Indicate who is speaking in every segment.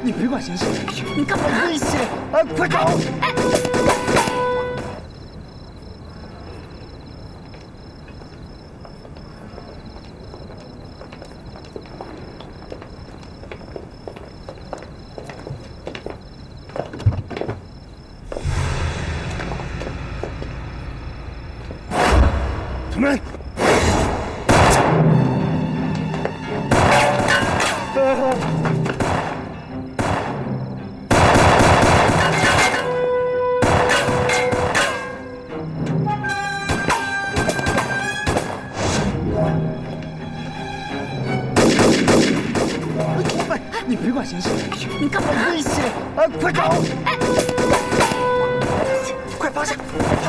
Speaker 1: 你别管闲事！
Speaker 2: 你干嘛？
Speaker 1: 危险！快走！
Speaker 2: 哎！
Speaker 1: 出门！你别管闲事！
Speaker 2: 你干嘛？
Speaker 1: 危险！快走！
Speaker 2: 哎！
Speaker 1: 快放下！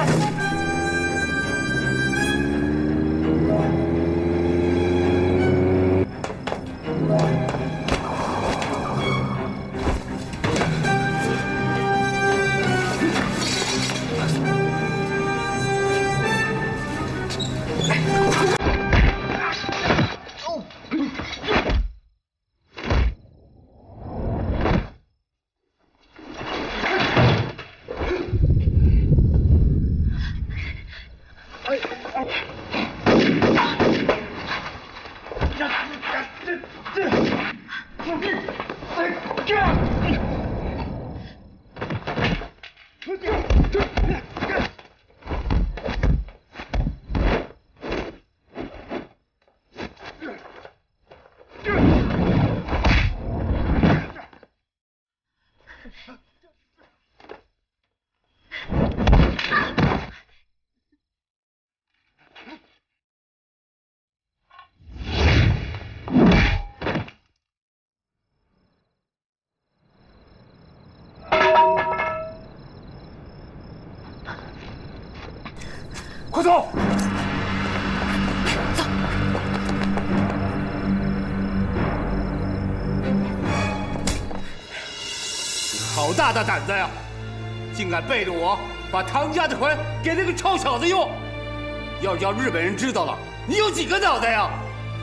Speaker 1: 快走！
Speaker 2: 走！
Speaker 3: 好大的胆子呀！竟敢背着我把唐家的船给那个臭小子用！要是让日本人知道了，你有几个脑袋呀？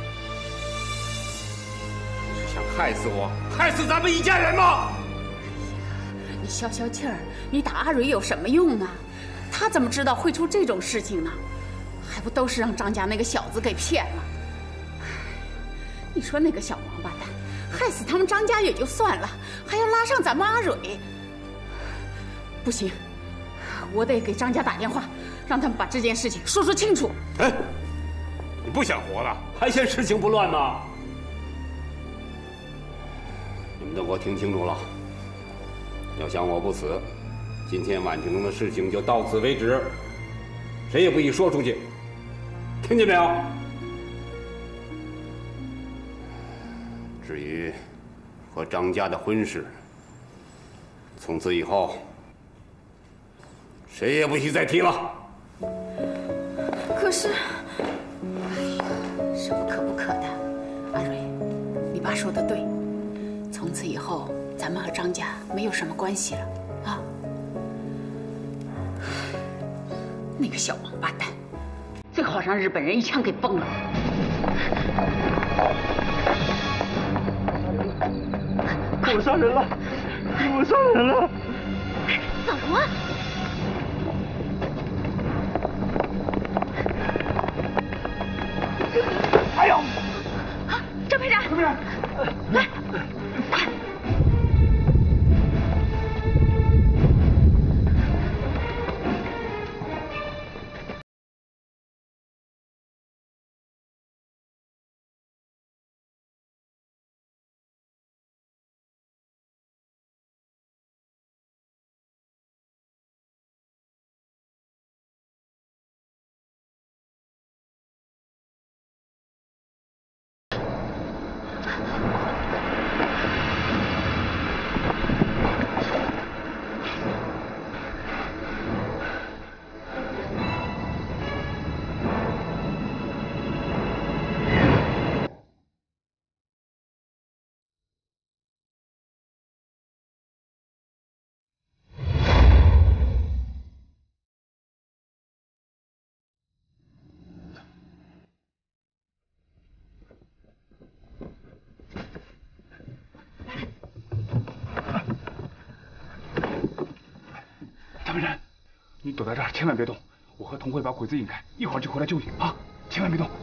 Speaker 3: 你是想害死我，害死咱们一家人吗？
Speaker 2: 你消消气儿，你打阿蕊有什么用啊？他怎么知道会出这种事情呢？还不都是让张家那个小子给骗了？你说那个小王八蛋，害死他们张家也就算了，还要拉上咱们阿蕊。不行，我得给张家打电话，让他们把这件事情说清楚。
Speaker 3: 哎，你不想活了，还嫌事情不乱吗？你们都给我听清楚了，要想我不死，今天晚景中的事情就到此为止，谁也不许说出去，听见没有？至于和张家的婚事，从此以后谁也不许再提了。
Speaker 2: 可是，哎呀，什么可不可的？阿蕊，你爸说的对，从此以后咱们和张家没有什么关系了啊。那个小王八蛋，最好让日本人一枪给崩了。
Speaker 1: 我杀人了！我杀人了！
Speaker 2: 走啊！
Speaker 1: 哎呦！
Speaker 2: 啊，张排长！
Speaker 1: 怎么样？
Speaker 2: 来，快！
Speaker 1: 飞山，你躲在这儿，千万别动。我和童慧把鬼子引开，一会儿就回来救你啊！千万别动。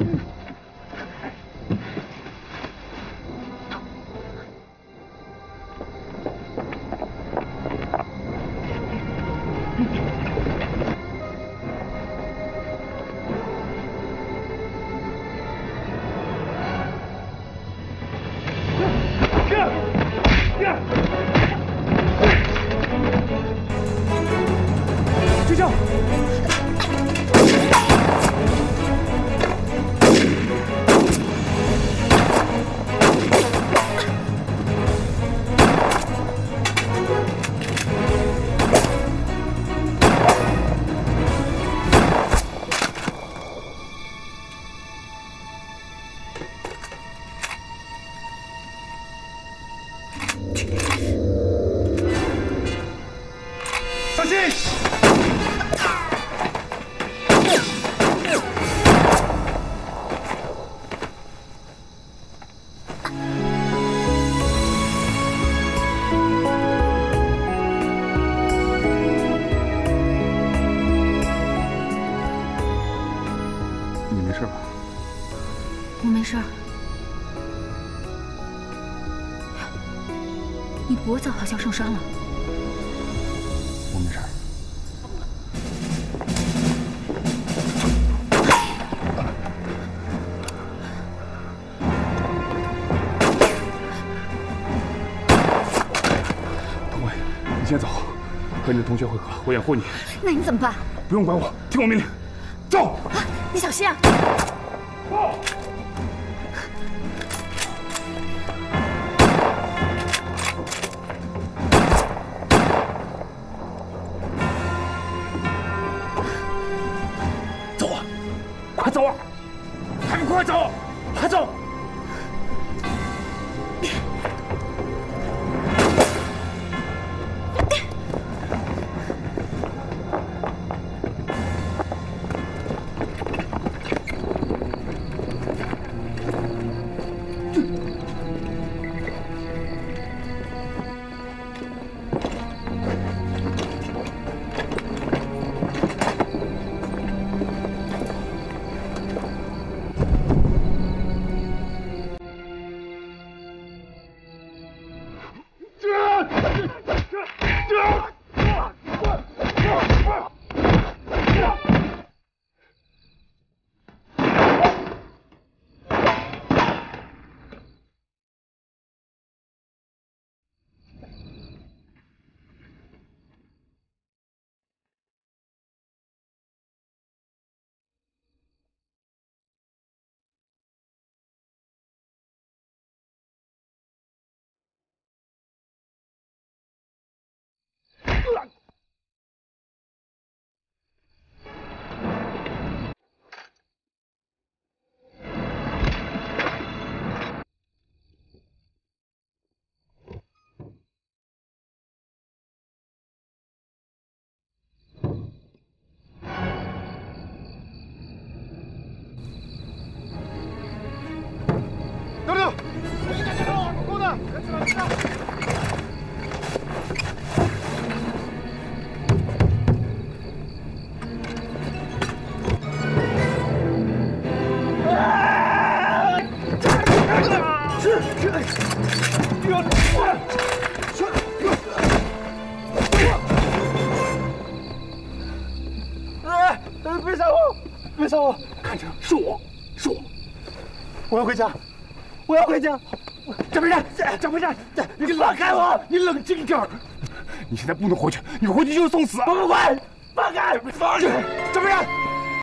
Speaker 1: 追上！小心！你没事吧？
Speaker 4: 我没事。你脖子好像受伤了。
Speaker 1: 我没事。童慧，你先走，和你的同学会合，我掩护你。
Speaker 4: 那你怎么办？
Speaker 1: 不用管我，听我命令，走！
Speaker 4: 你小心啊！
Speaker 1: 走！走啊！快走啊！还不快走！快走！别杀我！别杀我！看着，是我，是我！我要回家，我要回家！张飞山，张飞山，你放开我！你冷静点儿！你现在不能回去，你回去就送死！不管，放开！放开！张飞山！